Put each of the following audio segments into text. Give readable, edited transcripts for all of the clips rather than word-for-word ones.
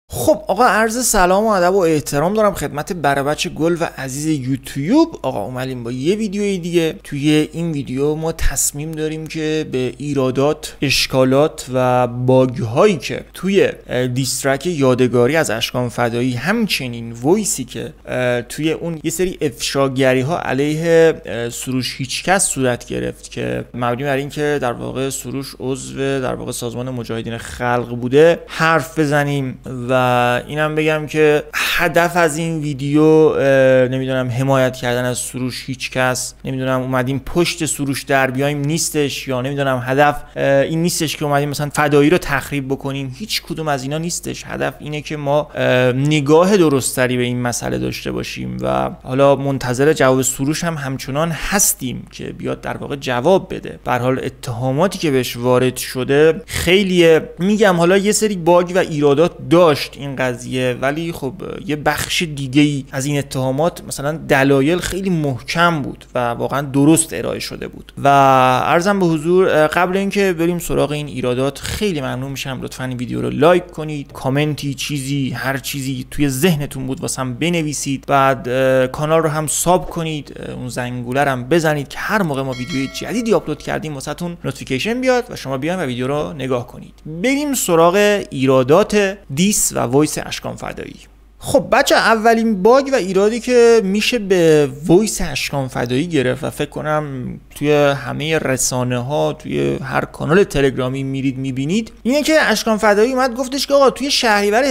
خب آقا، عرض سلام و ادب و احترام دارم خدمت بربچ گل و عزیز یوتیوب. آقا اومدیم با یه ویدیوی دیگه. توی این ویدیو ما تصمیم داریم که به ایرادات، اشکالات و باگ هایی که توی دیسترک یادگاری از اشکان فدایی، همچنین وایسی که توی اون یه سری افشاگری ها علیه سروش هیچکس صورت گرفت که مبنی بر این که در واقع سروش عضو در واقع سازمان مجاهدین خلق بوده حرف بزنیم. و اینم بگم که هدف از این ویدیو نمیدونم حمایت کردن از سروش هیچکس، نمیدونم اومدیم پشت سروش در بیایم نیستش، یا نمیدونم هدف این نیستش که اومدیم مثلا فدایی رو تخریب بکنیم. هیچ کدوم از اینا نیستش. هدف اینه که ما نگاه درستری به این مسئله داشته باشیم و حالا منتظر جواب سروش هم همچنان هستیم که بیاد در واقع جواب بده. به هر حال اتهاماتی که بهش وارد شده خیلی میگم حالا یه سری باگ و ایرادات داشت این قضیه، ولی خب یه بخش دیگه ای از این اتهامات مثلا دلایل خیلی محکم بود و واقعا درست ارائه شده بود. و عرضم به حضور قبل اینکه بریم سراغ این ایرادات خیلی ممنون میشم لطفاً این ویدیو رو لایک کنید، کامنتی، چیزی، هر چیزی توی ذهنتون بود واسم بنویسید، بعد کانال رو هم ساب کنید، اون زنگوله رو هم بزنید که هر موقع ما ویدیوی جدیدی آپلود کردیم واسهتون نوتیفیکیشن بیاد و شما بیاین و ویدیو رو نگاه کنید. بریم سراغ ایرادات دیس و وایس اشکان فدایی. خب بچه، اولین باگ و ایرادی که میشه به وایس اشکان فدایی گرفت و فکر کنم توی همه رسانه ها، توی هر کانال تلگرامی میرید میبینید، اینه که اشکان فدایی اومد گفتش که آقا توی شهریور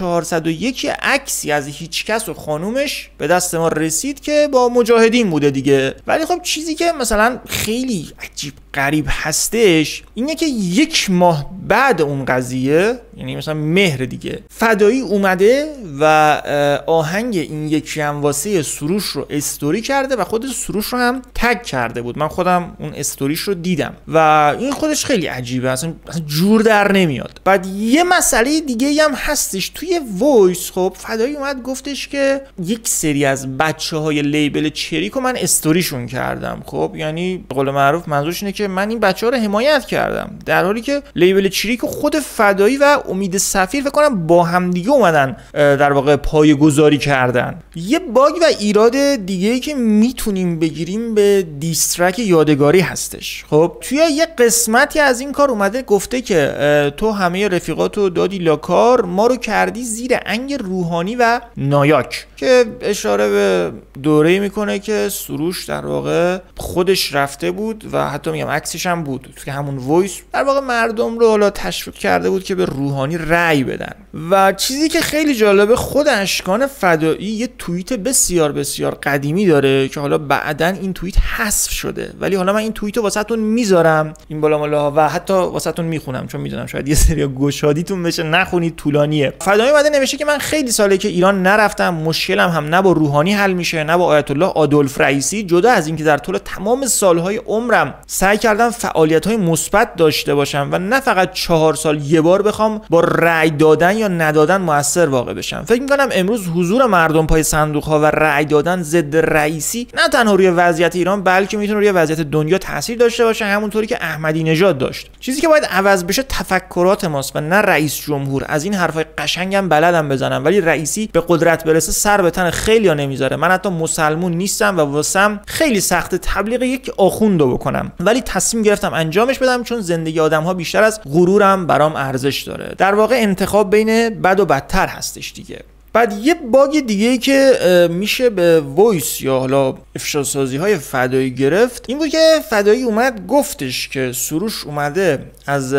1401 عکسی از هیچکس و خانومش به دست ما رسید که با مجاهدین بوده دیگه. ولی خب چیزی که مثلا خیلی عجیب غریب هستش اینه که یک ماه بعد اون قضیه، یعنی مثلا مهر دیگه، فدایی اومده و آهنگ این یکی هم واسه سروش رو استوری کرده و خود سروش رو هم تگ کرده بود. من خودم اون استوریش رو دیدم و این خودش خیلی عجیبه، اصلا جور در نمیاد. بعد یه مسئله دیگه هم هستش توی وایس. خب فدایی اومد گفتش که یک سری از بچه‌های لیبل چریک رو من استوریشون کردم. خب یعنی به قول معروف منظورش اینه که من این بچه‌ها رو حمایت کردم، در حالی که لیبل چریک خود فدایی و امید سفیر فکر کنم با هم دیگه اومدن در واقع پایه‌گذاری کردن. یه باگ و ایراد دیگه‌ای که میتونیم بگیریم به دیسترک یادگاری هستش. خب توی یه قسمتی از این کار اومده گفته که تو همه رفیقاتو دادی لاکار، ما رو کردی زیر انگ روحانی و نایاک، که اشاره به دوره‌ای میکنه که سروش در واقع خودش رفته بود و حتی میگم عکسش هم بود توی همون وایس، در واقع مردم رو حالا تشویق کرده بود که به روحانی رأی بدن. و چیزی که خیلی جالبه، خود اشکان فدایی یه توییت بسیار بسیار قدیمی داره که حالا بعدن این توییت حذف شده، ولی حالا من این توییت رو واسهتون میذارم این بالا مالا و حتی واسهتون میخونم، چون میدونم شاید یه سری گشادیتون بشه، نخونید، طولانیه. فدایی اومده نوشته که من خیلی ساله که ایران نرفتم، مشکلم هم نه با روحانی حل میشه نه با آیت الله آدولف رئیسی، جدا از اینکه در طول تمام سالهای عمرم سعی کردم فعالیت‌های مثبت داشته باشم و نه فقط 4 سال یه بار بخوام با رأی دادن یا ندادن موثر واقع بشم. فکر می‌کنم امروز حضور مردم پای صندوق‌ها و رأی دادن ضد رئیسی نه تنها روی وضعیت ایران بلکه میتونه روی وضعیت دنیا تاثیر داشته باشه، همونطوری که احمدی نژاد داشت. چیزی که باید عوض بشه تفکرات ماست و نه رئیس جمهور. از این حرفای قشنگم بلدم بزنم، ولی رئیسی به قدرت برسه سر به تن خیلیا نمیذاره. من حتی مسلمون نیستم و واسم خیلی سخت تبلیغ یک آخوندو بکنم، ولی تصمیم گرفتم انجامش بدم چون زندگی آدم‌ها بیشتر از غرورم برام ارزش داره. در واقع انتخاب بین بد و بدتر هستش دیگه. بعد یه باگ دیگه ای که میشه به وایس یا حالا افشاسازی های فدایی گرفت این بود که فدایی اومد گفتش که سروش اومده از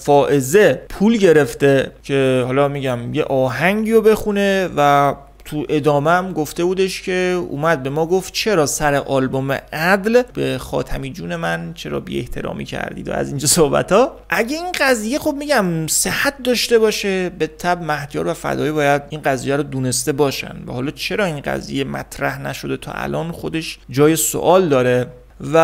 فائزه پول گرفته که حالا میگم یه آهنگی رو بخونه و تو ادامه هم گفته بودش که اومد به ما گفت چرا سر آلبوم عدل به خاتمی جون من چرا بی احترامی کردید و از اینجا صحبت ها. اگه این قضیه خب میگم صحت داشته باشه، به تبع مهدیار و فدایی باید این قضیه رو دونسته باشن و حالا چرا این قضیه مطرح نشده تا الان خودش جای سوال داره. و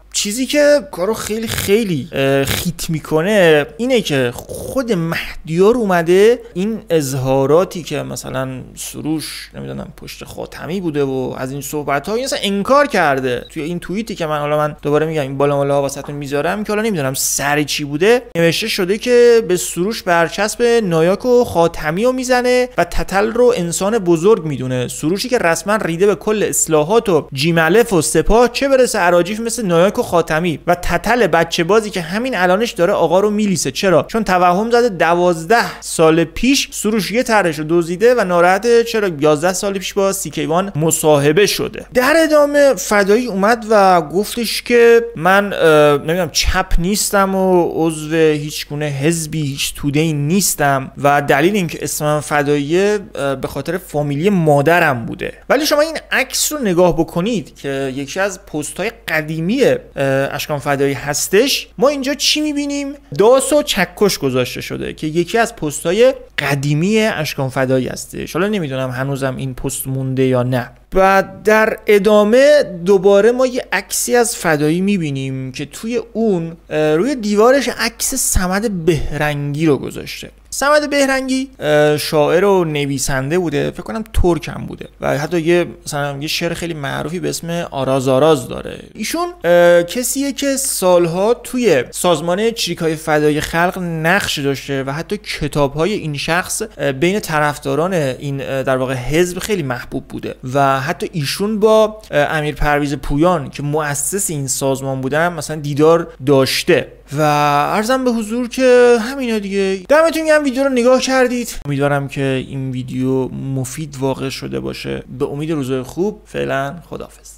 چیزی که کارو خیلی خیت میکنه اینه که خود مهدیار اومده این اظهاراتی که مثلا سروش نمیدونم پشت خاتمی بوده و از این صحبت ها این اصلا انکار کرده. توی این توییتی که من دوباره میگم این بالا مالا واسهتون میذارم که حالا نمیدونم سر چی بوده، نوشته شده که به سروش برچسب نایاک و خاتمی رو میزنه و تتل رو انسان بزرگ میدونه. سروشی که رسما ریده به کل اصلاحات و جیملف و سپاه، چه برسه اراجیف مثل نایاک و خاتمی و تتل بچه بازی که همین الانش داره آقا رو میلیسه. چرا؟ چون توهم زده 12 سال پیش سروش یه طرحش رو دزدیده و ناراحته چرا 11 سال پیش با سیکیوان مصاحبه شده. در ادامه فدایی اومد و گفتش که من نمیدونم چپ نیستم و عضو هیچ گونه حزبی هیچ توده‌ای نیستم و دلیل اینکه اسمم فداییه به خاطر فامیلی مادرم بوده. ولی شما این عکس رو نگاه بکنید که یکی از پست‌های قدیمی اشکان فدایی هستش، ما اینجا چی می‌بینیم؟ داس و چکش گذاشته شده که یکی از پست‌های قدیمی اشکان فدایی هستش. حالا نمیدونم هنوزم این پست مونده یا نه. و در ادامه دوباره ما یه عکسی از فدایی میبینیم که توی اون روی دیوارش عکس صمد بهرنگی رو گذاشته. صمد بهرنگی شاعر و نویسنده بوده، فکر کنم ترک هم بوده و حتی مثلا یه شعر خیلی معروفی به اسم آراز آراز داره. ایشون کسیه که سالها توی سازمان چریک‌های فدایی خلق نقش داشته و حتی کتاب‌های این شخص بین طرفداران این در واقع حزب خیلی محبوب بوده و حتی ایشون با امیر پرویز پویان که مؤسس این سازمان بودن مثلا دیدار داشته. و عرضم به حضور که همینا دیگه. دمتون گرم ویدیو رو نگاه کردید. امیدوارم که این ویدیو مفید واقع شده باشه. به امید روزهای خوب. فعلا خداحافظ.